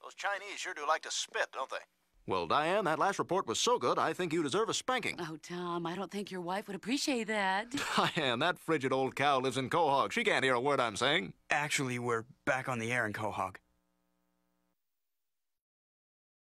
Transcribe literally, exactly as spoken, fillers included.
Those Chinese sure do like to spit, don't they? Well, Diane, that last report was so good, I think you deserve a spanking. Oh, Tom, I don't think your wife would appreciate that. Diane, that frigid old cow lives in Quahog. She can't hear a word I'm saying. Actually, we're back on the air in Quahog.